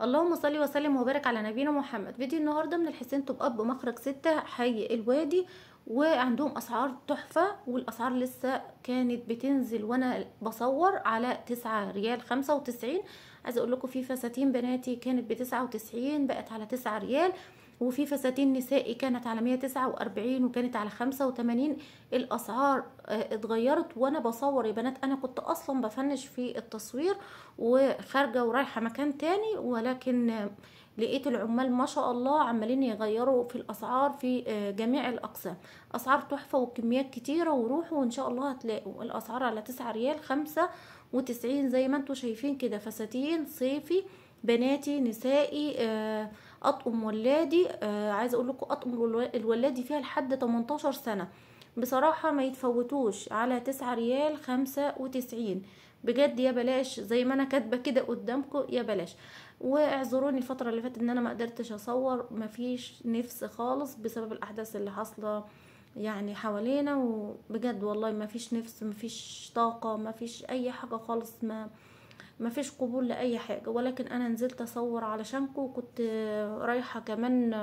اللهم صل وسلم وبارك على نبينا محمد. فيديو النهارده من الحسين توب اب مخرج 6 حي الوادي، وعندهم اسعار تحفه، والاسعار لسه كانت بتنزل وانا بصور على 9 ريال 95. عايزه اقول لكم في فساتين بناتي كانت ب99 بقت على 9 ريال، وفي فساتين نسائي كانت على 149 وكانت على 85. الاسعار اتغيرت وانا بصور يا بنات. انا كنت اصلا بفنش في التصوير وخارجه ورايحه مكان تاني، ولكن لقيت العمال ما شاء الله عمالين يغيروا في الاسعار في جميع الاقسام. اسعار تحفه وكميات كتيره، وروحوا وان شاء الله هتلاقوا الاسعار على 9 ريال 95 زي ما انتوا شايفين كده. فساتين صيفي بناتي نسائي اطقم ولادي. عايزه اقول لكم اطقم الولادي فيها لحد 18 سنه. بصراحه ما يتفوتوش على 9 ريال 95 بجد. يا بلاش زي ما انا كاتبه كده قدامكم، يا بلاش. واعذروني الفتره اللي فاتت ان انا ما قدرتش اصور، مفيش نفس خالص بسبب الاحداث اللي حاصله يعني حوالينا، وبجد والله مفيش نفس، مفيش طاقه، مفيش اي حاجه خالص. ما فيش قبول لاي حاجه، ولكن انا نزلت اصور علشانكم. وكنت رايحه كمان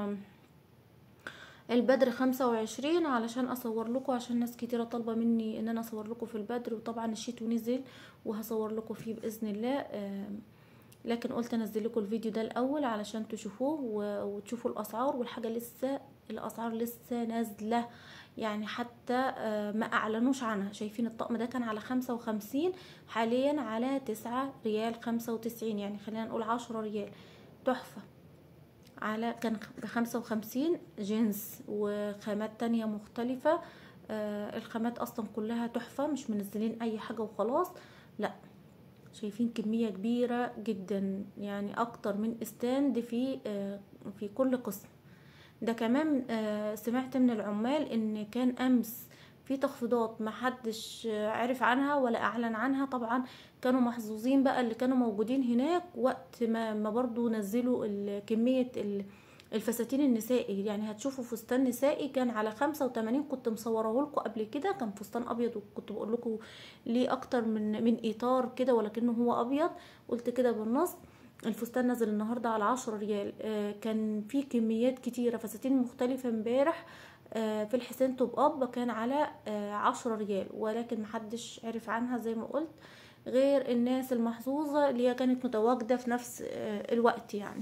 البدر 25 علشان اصور لكم، عشان ناس كتيره طالبه مني ان انا اصور لكم في البدر، وطبعا الشتوي نزل وهصور لكم فيه باذن الله. لكن قلت انزل لكم الفيديو ده الاول علشان تشوفوه وتشوفوا الاسعار. والحاجه لسه الاسعار لسه نازله يعني، حتى ما اعلنوش عنها. شايفين الطقم ده كان على 55، حاليا على 9 ريال 95، يعني خلينا نقول 10 ريال. تحفه. على كان ب55 جنس وخامات تانية مختلفة. الخامات اصلا كلها تحفة، مش منزلين اي حاجة وخلاص، لا. شايفين كمية كبيرة جدا، يعني اكتر من استاند في كل قسم. ده كمان سمعت من العمال ان كان امس في تخفيضات محدش عرف عنها ولا اعلن عنها. طبعا كانوا محظوظين بقى اللي كانوا موجودين هناك وقت ما برضو نزلوا كمية الفساتين النسائي. يعني هتشوفوا فستان نسائي كان على 85، كنت مصوره لكم قبل كده، كان فستان ابيض، وكنت بقول لكم ليه اكتر من اطار كده ولكنه هو ابيض، قلت كده بالنص. الفستان نزل النهارده على 10 ريال. كان في كميات كتيرة فساتين مختلفة امبارح في الحسين توب اب كان على 10 ريال، ولكن محدش عرف عنها زي ما قلت غير الناس المحظوظة اللي هي كانت متواجدة في نفس الوقت يعني.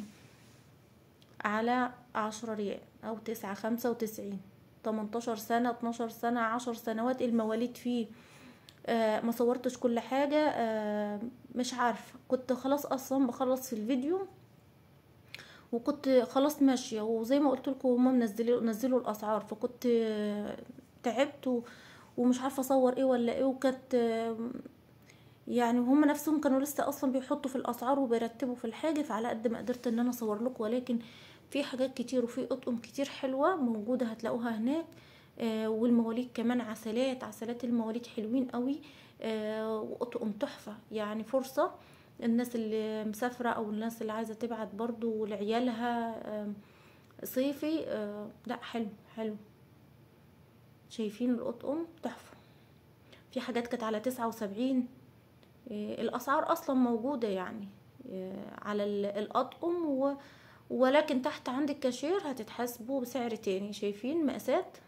على 10 ريال او 9 95. 18 سنة 12 سنة 10 سنوات المواليد فيه. ما صورتش كل حاجة. مش عارفة، كنت خلاص اصلا بخلص في الفيديو وكنت خلاص ماشية، وزي ما قلت لكم هما نزلوا الاسعار، فكنت تعبت ومش عارفة اصور ايه ولا ايه. وكانت يعني هما نفسهم كانوا لسه اصلا بيحطوا في الاسعار وبيرتبوا في الحاجة، فعلى قد ما قدرت ان انا اصور لكم. ولكن في حاجات كتير وفي اطقم كتير حلوة موجودة هتلاقوها هناك. والمواليد كمان عسلات المواليد حلوين قوي. واطقم تحفة، يعني فرصة الناس اللي مسافرة او الناس اللي عايزة تبعت برضو لعيالها صيفي. لا، حلو حلو. شايفين الأطقم تحفة. في حاجات كانت على 79. الأسعار أصلا موجودة يعني على الأطقم ولكن تحت عند الكاشير هتتحاسبوا بسعر تاني. شايفين مقاسات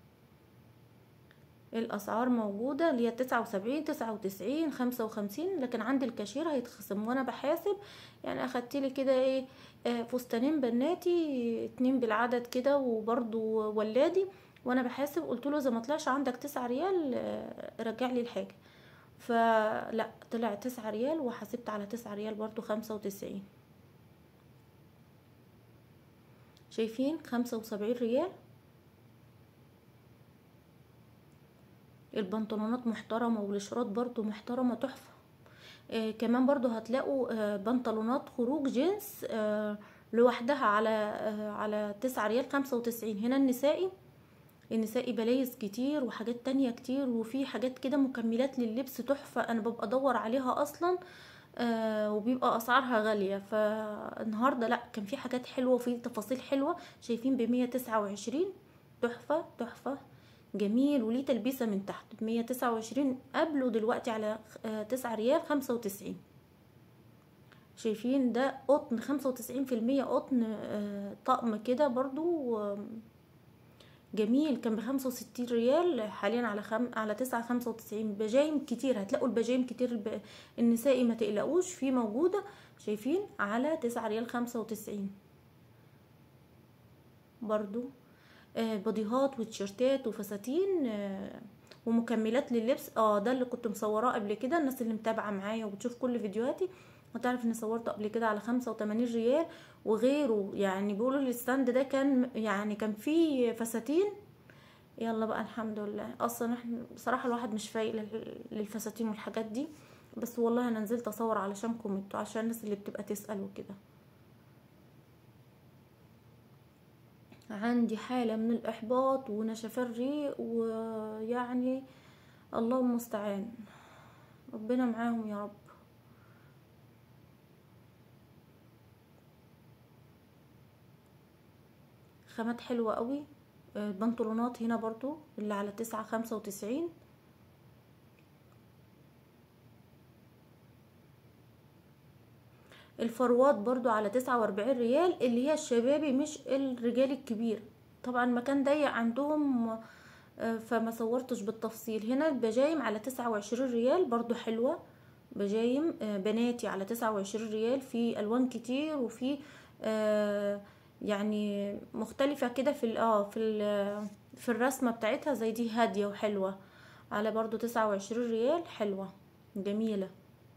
الاسعار موجوده اللي هي 79 99 55، لكن عند الكاشير هيتخصم وانا بحاسب. يعني اخدت لي كده ايه فستانين بناتي 2 بالعدد كده، وبرضو ولادي، وانا بحاسب قلت له اذا ما طلعش عندك 9 ريال رجع لي الحاجه. فلا، طلع 9 ريال، وحاسبت على 9 ريال برضو 95. شايفين 75 ريال. البنطلونات محترمة والشراط برضو محترمة تحفة. كمان برضو هتلاقوا بنطلونات خروج جينز لوحدها على 9 ريال 95. هنا النسائي بلايز كتير وحاجات تانية كتير، وفي حاجات كده مكملات لللبس تحفة انا ببقى ادور عليها اصلا. وبيبقى اسعارها غالية. فالنهاردة لا، كان في حاجات حلوة وفي تفاصيل حلوة. شايفين ب129. تحفة تحفة جميل، وليه تلبيسة من تحت ب129 قبله دلوقتي على 9 ريال 95. شايفين ده قطن 95% قطن. طقم كده برضو جميل، كان ب65 ريال، حاليا على 9.95. بجايم كتير، هتلاقوا البجايم كتير النسائي ما تقلقوش، في موجودة. شايفين على 9.95 ريال برضو. بوديهات وتيشيرتات وفساتين ومكملات لللبس. ده اللي كنت مصوراه قبل كده. الناس اللي متابعة معايا وبتشوف كل فيديوهاتي هتعرف اني صورته قبل كده على 85 ريال وغيره. يعني بيقولوا الستاند ده كان فيه فساتين. يلا بقى الحمد لله. اصلا احنا بصراحة الواحد مش فايق للفساتين والحاجات دي، بس والله انا نزلت اصور علشانكم انتوا، عشان الناس اللي بتبقى تسأل وكده. عندي حالة من الإحباط ونشف الريق، ويعني الله المستعان، ربنا معاهم يا رب. خامات حلوة قوي. البنطلونات هنا برضو اللي على 9.95. الفروات برضو على 49 ريال، اللي هي الشبابي مش الرجال الكبير. طبعا مكان ضيق عندهم فما صورتش بالتفصيل. هنا البجايم على 29 ريال برضو حلوة. بجايم بناتي على 29 ريال، في الوان كتير وفي يعني مختلفة كده في الرسمة بتاعتها، زي دي هادية وحلوة، على برضو 29 ريال، حلوة جميلة.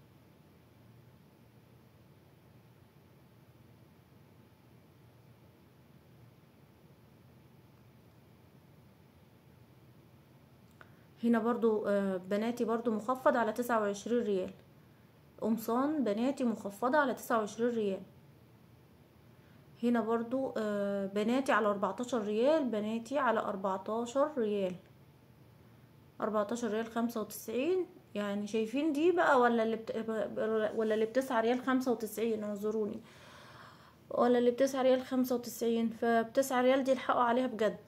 هنا برضو بناتي برضو مخفض على 29 ريال. قمصان بناتي مخفضة على 29 ريال. هنا برضو بناتي على 14 ريال. بناتي على 14 ريال، 14 ريال 95. يعني شايفين دي بقى، ولا اللي ب9 ريال 95، اعذروني، ولا اللي ب9 ريال 95. ف9 ريال دي الحقوا عليها بجد.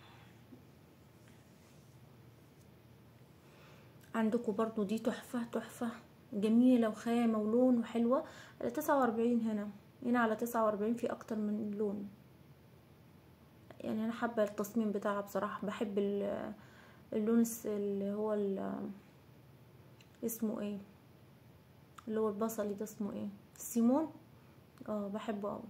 عندكم برضو دي تحفة تحفة جميلة وخامة ولون وحلوة، على 49. هنا على 49 في اكتر من لون. يعني انا حابة التصميم بتاعها بصراحة، بحب اللون اللي هو اسمه ايه، اللي هو البصلي ده، اسمه ايه، السيمون. بحبه اوي.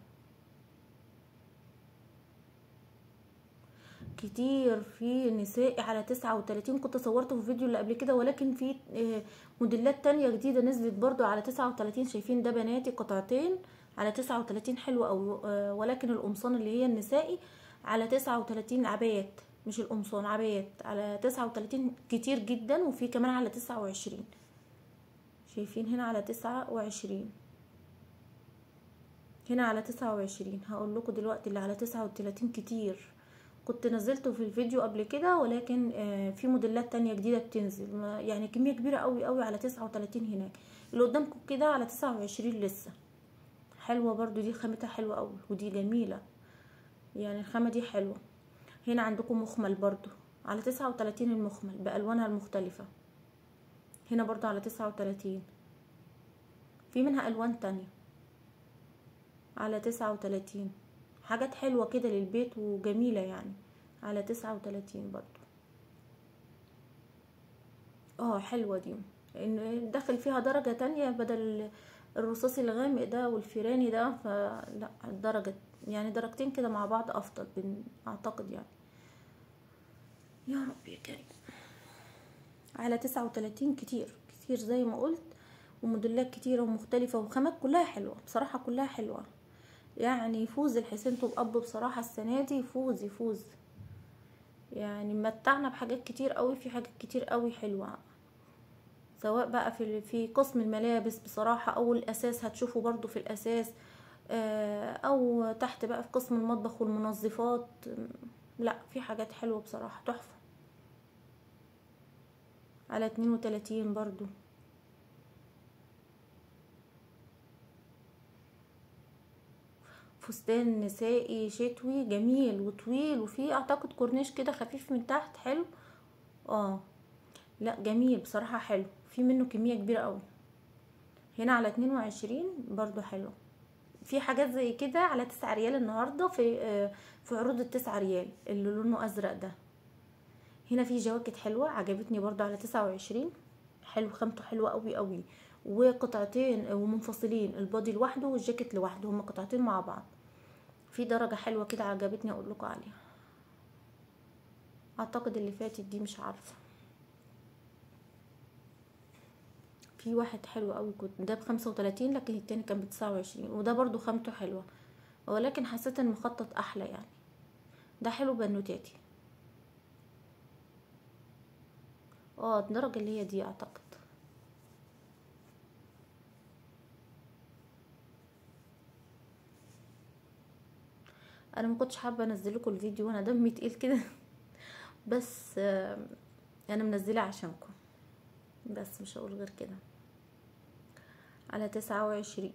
كتير في نسائي على 39، كنت صورته في الفيديو اللي قبل كده، ولكن في موديلات تانية جديدة نزلت برضو على 39. شايفين ده بناتي قطعتين على 39، حلوة اوي. ولكن القمصان اللي هي النسائي على 39، عبايات مش القمصان، عبايات على 39 كتير جدا. وفي كمان على 29. شايفين هنا على 29، هنا على 29. هقول لكم دلوقتي اللي على 39 كتير، كنت نزلته في الفيديو قبل كده، ولكن في موديلات تانية جديدة بتنزل، يعني كمية كبيرة قوي قوي على 39 هناك. اللي قدامكم كده على 29 لسه، حلوة برضو دي، خامتها حلوة قوي ودي جميلة، يعني الخامة دي حلوة. هنا عندكم مخمل برضو على 39، المخمل بألوانها المختلفة. هنا برضو على 39، في منها ألوان تانية على 39. حاجات حلوة كده للبيت وجميلة يعني، على 39 برضو. حلوة دي، لان دخل فيها درجة تانية بدل الرصاصي الغامق ده والفيراني ده، فلا الدرجة يعني درجتين كده مع بعض افضل اعتقد يعني. يا رب يا كريم. على 39 كتير كتير زي ما قلت، وموديلات كتيرة ومختلفة، وخامات كلها حلوة بصراحة، كلها حلوة. يعني يفوز الحسين طوب اب بصراحة السنة دي، يفوز يفوز. يعني متعنا بحاجات كتير قوي، في حاجات كتير قوي حلوة، سواء بقى في قسم الملابس بصراحة، او الاساس هتشوفوا برضو في الاساس، او تحت بقى في قسم المطبخ والمنظفات. لا في حاجات حلوة بصراحة تحفة. على 32 برضو. فستان نسائي شتوي جميل وطويل، وفي اعتقد كورنيش كده خفيف من تحت، حلو. لا جميل بصراحة، حلو، في منه كمية كبيرة قوي. هنا على 22 برضو حلو. في حاجات زي كده على 9 ريال النهارده في عروض ال9 ريال اللي لونه ازرق ده. هنا في جواكت حلوه عجبتني برضو على 29 حلو، خامته حلوه قوي قوي، وقطعتين ومنفصلين، البادي لوحده والجاكيت لوحده، هما قطعتين مع بعض. في درجه حلوه كده عجبتني اقول لكم عليها. اعتقد اللي فاتت دي مش عارفه. في واحد حلو قوي كنت ده ب35، لكن التاني كان ب29، وده برضو خامته حلوه، ولكن حسيت ان المخطط احلى يعني. ده حلو بنوتاتي. الدرجه اللي هي دي اعتقد. انا ما كنتش حابه انزل لكم الفيديو وانا دمي تقيل كده بس انا منزله عشانكم، بس مش هقول غير كده. على 29.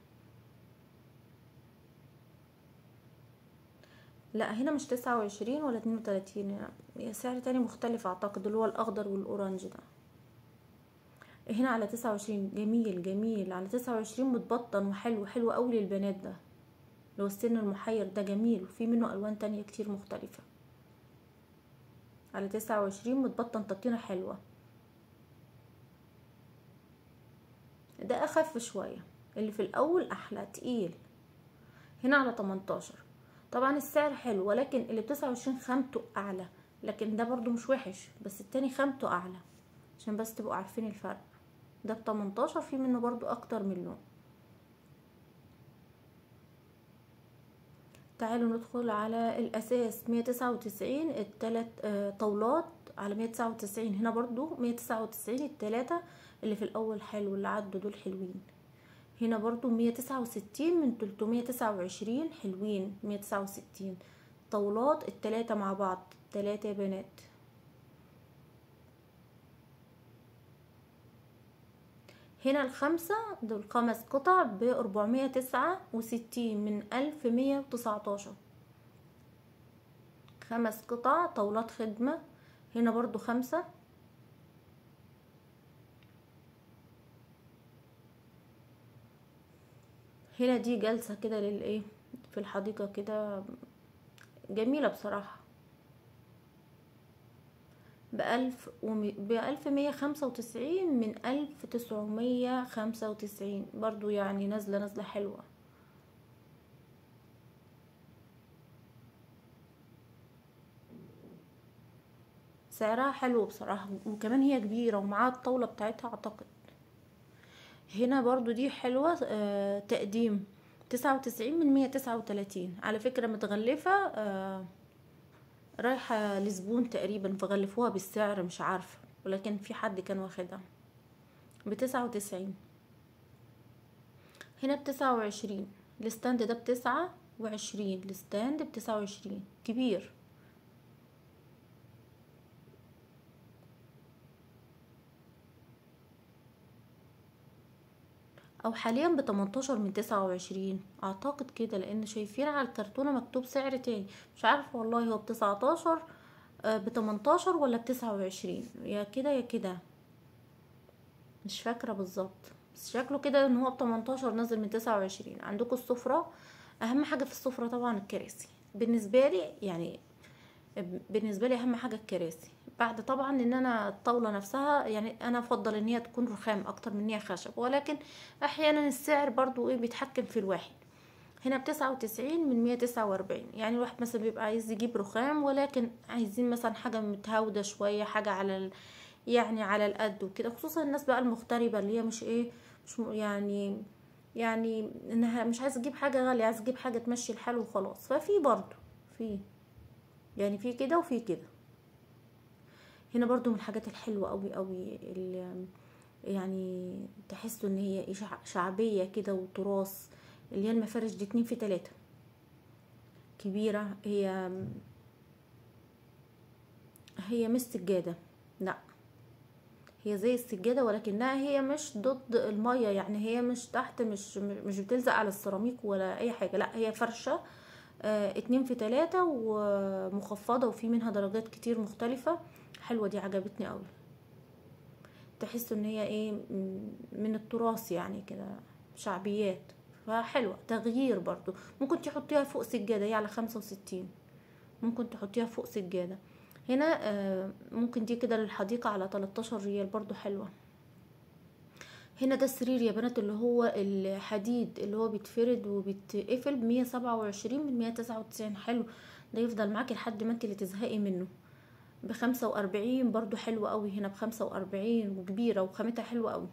لا هنا مش 29 ولا 32، يعني سعر تاني مختلف اعتقد، اللي هو الاخضر والاورنج ده. هنا على 29 جميل جميل، على 29 متبطن وحلو، حلو قوي للبنات ده، اللي هو السن المحير ده جميل، وفي منه الوان تانية كتير مختلفة. على 29 متبطن تبطينة حلوة. ده اخف شوية، اللي في الاول احلى تقيل. هنا على 18. طبعا السعر حلو، ولكن اللي ب29 خامته اعلى، لكن ده برضو مش وحش، بس التاني خامته اعلى، عشان بس تبقوا عارفين الفرق. ده ب18 في منه برضو اكتر من لون. تعالوا ندخل على الاساس. 199 التلات طاولات على 199. هنا برضو 199 التلاتة اللي في الاول حلو، اللي عدوا دول حلوين. هنا برضو 169 من 329 حلوين. 169 طاولات التلاتة مع بعض، تلاتة يا بنات. هنا الخمسة دول 5 قطع ب469 من 1119. 5 قطع طاولات خدمة. هنا برضو 5. هنا دي جلسة كده للايه في الحديقة كده، جميلة بصراحة. ب1195 من 1995 برضو، يعني نازلة حلوة. سعرها حلو بصراحة، وكمان هي كبيرة ومعاها الطاولة بتاعتها اعتقد. هنا برضو دي حلوة، تقديم 99 من 139. على فكرة متغلفة، رايحة لزبون تقريبا فغلفوها بالسعر مش عارفة، ولكن في حد كان واخدها ب99. هنا ب29 الستاند ده ب29، الستاند ب29 كبير. او حاليا ب18 من 29 اعتقد كده، لان شايفين على الكرتونة مكتوب سعر تاني، مش عارفة والله هو ب19 ب18 ولا ب29، يا كده يا كده مش فاكرة بالظبط، بس شكله كده ان هو ب18 نازل من 29. عندكم السفرة، اهم حاجة في السفرة طبعا الكراسي بالنسبة لي، يعني بالنسبة لي اهم حاجة الكراسي، بعد طبعا ان انا الطاولة نفسها، يعني انا افضل ان هي تكون رخام اكتر من ان هي خشب، ولكن احيانا السعر برضو بيتحكم في الواحد. هنا ب99 من 149، يعني الواحد مثلا بيبقى عايز يجيب رخام، ولكن عايزين مثلا حاجة متهاودة شوية، حاجة على يعني على القد وكده، خصوصا الناس بقى المغتربة اللي هي مش مش يعني انها مش عايزة تجيب حاجة غالية، عايزة تجيب حاجة تمشي الحال وخلاص. ففي برضو في يعني في كده وفي كده. هنا برضو من الحاجات الحلوة قوي قوي، اللي يعني تحسوا ان هي شعبية كده وتراث، اللي هي المفارش دي 2 في 3 كبيرة. هي مش سجادة، لا هي زي السجادة، ولكنها هي مش ضد المية، يعني هي مش تحت، مش بتلزق على السيراميك ولا اي حاجة، لا هي فرشة 2 في 3 ومخفضة، وفي منها درجات كتير مختلفة حلوة. دي عجبتني قوي. تحسوا ان هي ايه من التراث يعني كده، شعبيات. فحلوة تغيير برضو. ممكن تحطيها فوق سجادة، هي على 65، ممكن تحطيها فوق سجادة. هنا ممكن دي كده للحديقة على 13 ريال برضو حلوة. هنا ده السرير يا بنات اللي هو الحديد اللي هو بيتفرد وبيتقفل ب127 من 199. حلو، ده يفضل معاكي لحد ما انت اللي تزهقي منه. ب45 برضو حلو قوي. هنا ب45 وكبيرة وخامتها حلوة قوي.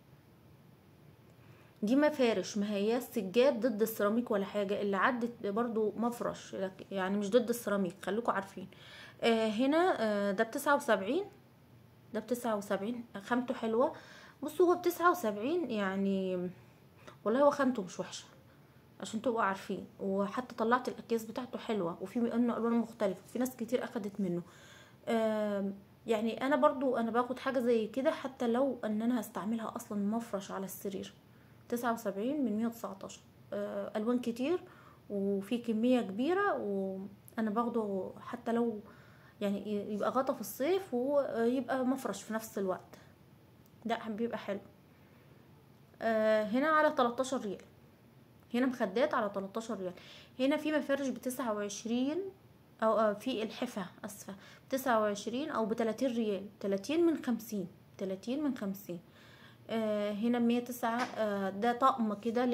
دي مفارش، ما هي السجاد ضد السيراميك ولا حاجة، اللي عدت برضو مفرش يعني مش ضد السيراميك، خليكوا عارفين. هنا ده ب79، ده ب79 خامته حلوة. بصوا هو ب79 يعني، والله هو خامته مش وحشة عشان تبقوا عارفين. وحتى طلعت الاكياس بتاعته حلوة، وفي منه الوان مختلفة، في ناس كتير اخدت منه. يعني انا برضو انا باخد حاجة زي كده حتى لو ان انا هستعملها اصلا مفرش على السرير. 79 من 119. الوان كتير وفي كمية كبيرة، وانا باخده حتى لو يعني يبقى غطا في الصيف ويبقى مفرش في نفس الوقت، ده بيبقى حلو. هنا على 13 ريال. هنا مخدات على 13 ريال. هنا في مفارش ب29، او في الحفة اسفة ب29 او ب30 ريال، 30 من 50، 30 من 50. هنا 109. ده طقم كده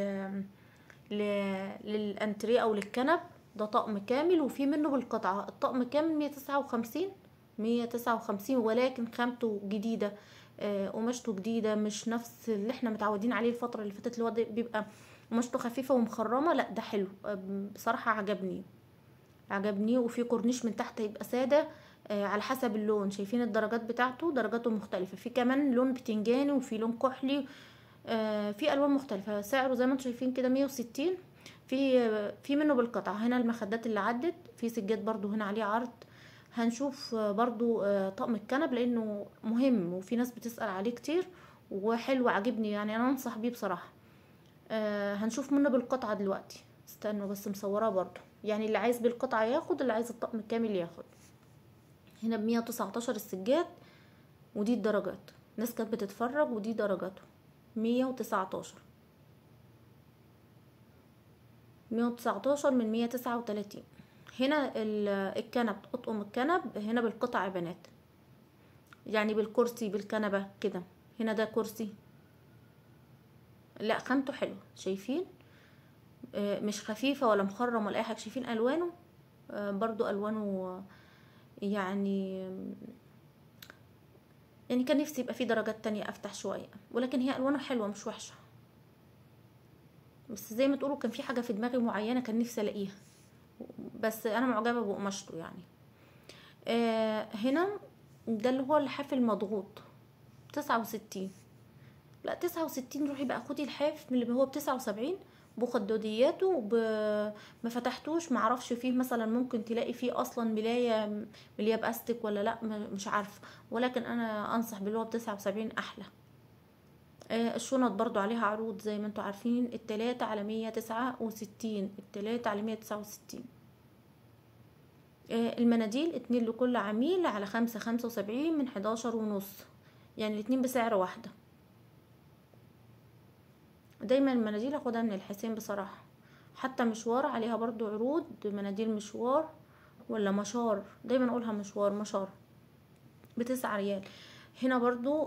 للانتريه او للكنب، ده طقم كامل وفي منه بالقطعة. الطقم كامل 159، 159 ولكن خامته جديدة. قماشته جديدة، مش نفس اللي احنا متعودين عليه الفترة اللي فاتت اللي هو بيبقى قماشته خفيفة ومخرمة. لا ده حلو بصراحة، عجبني. وفي كورنيش من تحت يبقى سادة على حسب اللون. شايفين الدرجات بتاعته، درجاته مختلفة، في كمان لون بتنجاني وفي لون كحلي. في الوان مختلفة. سعره زي ما انتم شايفين كده 160. في منه بالقطعة. هنا المخدات اللي عدت، في سجاد برضو هنا عليه عرض. هنشوف برضو طقم الكنب لانه مهم وفي ناس بتسأل عليه كتير وحلو، عجبني يعني، انا انصح بيه بصراحة. هنشوف منه بالقطعة دلوقتي. استنوا بس مصوراه برضو، يعني اللي عايز بالقطعة ياخد، اللي عايز الطقم الكامل ياخد. هنا ب119 السجاد، ودي الدرجات. ناس كانت بتتفرج ودي درجاته 119، 119 من 139. هنا الكنب، اطقم الكنب هنا بالقطع يا بنات، يعني بالكرسي بالكنبة كده. هنا ده كرسي، لا خامته حلوه. شايفين مش خفيفة ولا مخرم ولا اي حاجة. شايفين الوانه برضو الوانه يعني كان نفسي يبقى فيه درجات تانية افتح شوية، ولكن هي الوانه حلوة مش وحشة. بس زي ما تقولوا كان في حاجة في دماغي معينة كان نفسي الاقيها، بس انا معجبة بقماشته يعني. هنا ده اللي هو اللحاف المضغوط 69. لا 69 روحي بقى خدي الحاف من اللي هو ب79 بخدودياته ما فتحتوش، معرفش فيه مثلا ممكن تلاقي فيه اصلا ملاية باستك ولا لا، مش عارفه، ولكن انا انصح باللي هو ب79 احلى. الشنط برضو عليها عروض زي ما انتوا عارفين، التلاتة على 169، التلاتة على 169. المناديل 2 لكل عميل على 75 من 11.5، يعني الاتنين بسعر واحدة. دايما المناديل اخدها من الحسين بصراحة، حتى مشوار عليها برضو عروض. مناديل مشوار ولا مشار، دايما اقولها مشار ب9 ريال. هنا برضو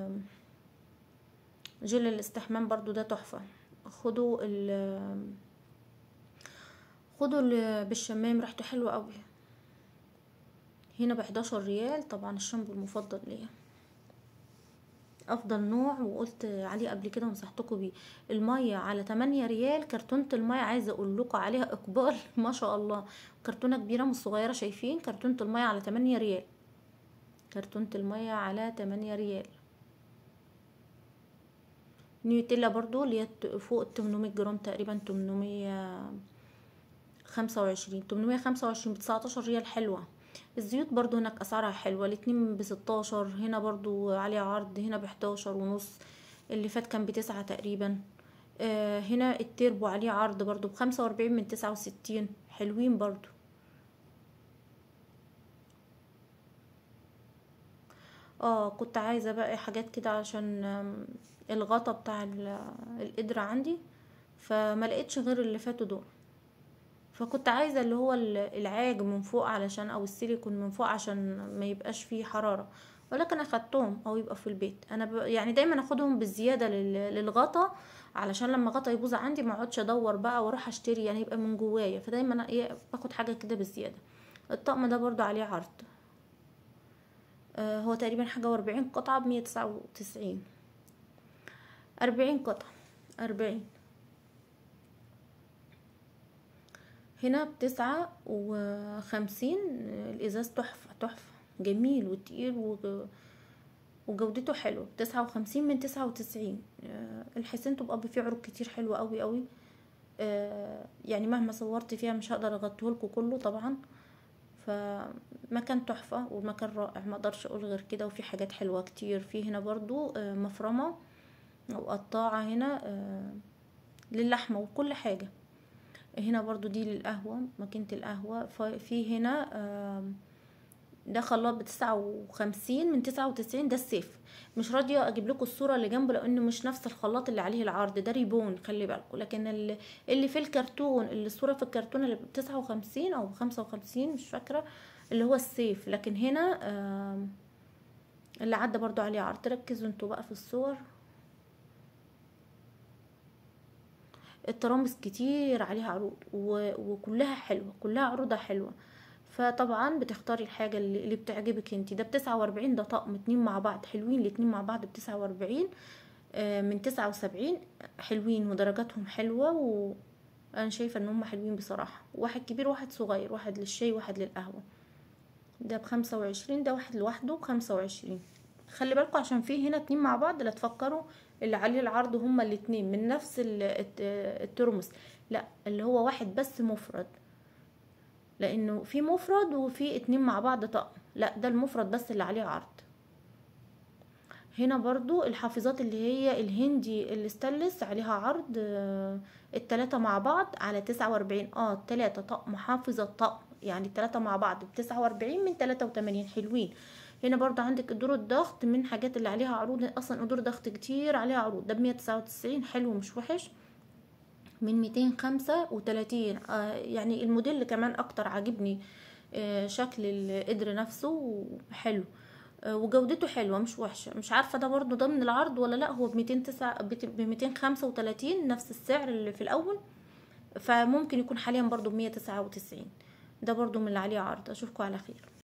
جل الاستحمام برضو ده تحفة. خدوا بالشمام ريحته حلوة قوي. هنا ب11 ريال. طبعا الشامبو المفضل ليا، افضل نوع وقلت عليه قبل كده ونصحتكم بيه. المية على 8 ريال. كرتونة المية عايزة اقول لكم عليها اقبال ما شاء الله. كرتونة كبيرة مش صغيرة. شايفين كرتونة المية على 8 ريال، كرتونة المية على 8 ريال. نيوتيلا برضو اللي هي فوق 800 جرام تقريبا، 825 ب19 ريال. حلوة. الزيوت برضو هناك اسعارها حلوة، الاتنين ب16. هنا برضو عليها عرض، هنا ب11.5، اللي فات كان ب9 تقريبا. هنا التيربو عليه عرض برضو ب45 من 69. حلوين برضو. كنت عايزة بقى حاجات كده عشان الغطا بتاع القدرة عندي، فما لقيتش غير اللي فاتوا دول. فكنت عايزة اللي هو العاج من فوق علشان، او السيليكون من فوق عشان ما يبقاش فيه حرارة، ولكن اخدتهم او يبقى في البيت. انا يعني دايما اخدهم بالزيادة للغطا، علشان لما غطا يبوظ عندي ما اقعدش ادور بقى واروح اشتري، يعني يبقى من جوايا. فدايما ايه باخد حاجة كده بالزيادة. الطقم ده برضو عليه عرض، هو تقريبا حاجة و40 قطعة ب199. 40 قطعة، 40. هنا ب59. الازاز تحفة تحفة، جميل وتقيل وجودته حلوة. ب59 من 99. الحسين تبقى فيه عروض كتير حلوة قوي قوي. يعني مهما صورت فيها مش هقدر اغطيهولكوا كله طبعا. فمكان تحفة ومكان رائع، ما اقدرش اقول غير كده. وفي حاجات حلوة كتير. في هنا برضو مفرمة او قطاعة هنا للحمة وكل حاجة. هنا برضو دي للقهوة، ماكينة القهوة. في هنا ده خلاط ب59 من 99. ده السيف. مش راضية اجيب لكم الصورة اللي جنبه لانه مش نفس الخلاط اللي عليه العرض، ده ريبون خلي بالكم. لكن اللي في الكرتون، اللي الصورة في الكرتون اللي ب59 او ب55 مش فاكرة، اللي هو السيف. لكن هنا اللي عدى برضو عليه عرض. ركزوا انتوا بقى في الصور. الترامس كتير عليها عروض وكلها حلوة، كلها عروضها حلوة. فطبعا بتختاري الحاجة اللي بتعجبك انتي. ده ب49. ده طقم 2 مع بعض حلوين. الاتنين مع بعض ب49 من 79. حلوين ودرجاتهم حلوة، وانا شايفة ان هم حلوين بصراحة. واحد كبير واحد صغير، واحد للشاي واحد للقهوة. ده ب25. ده واحد لوحده ب25. خلي بالكم عشان فيه هنا 2 مع بعض، لا تفكروا اللي عليه العرض هما الاتنين من نفس الترمس. لا، اللي هو واحد بس مفرد، لانه في مفرد وفي 2 مع بعض طقم. لا، ده المفرد بس اللي عليه عرض. هنا برضو الحافظات اللي هي الهندي الاستانلس عليها عرض. التلاتة مع بعض على 49. التلاتة طقم حافظة طقم، يعني التلاتة مع بعض ب49 من 83. حلوين. هنا برضو عندك قدور الضغط من حاجات اللي عليها عروض. اصلا قدور ضغط كتير عليها عروض. ده ب199. حلو مش وحش. من 235. يعني الموديل كمان اكتر عاجبني. شكل القدر نفسه حلو. وجودته حلوة مش وحشة. مش عارفة ده برضو ضمن العرض ولا لا. هو ب235 نفس السعر اللي في الاول. فممكن يكون حاليا برضو ب199. ده برضو من اللي عليه عرض. اشوفكم على خير.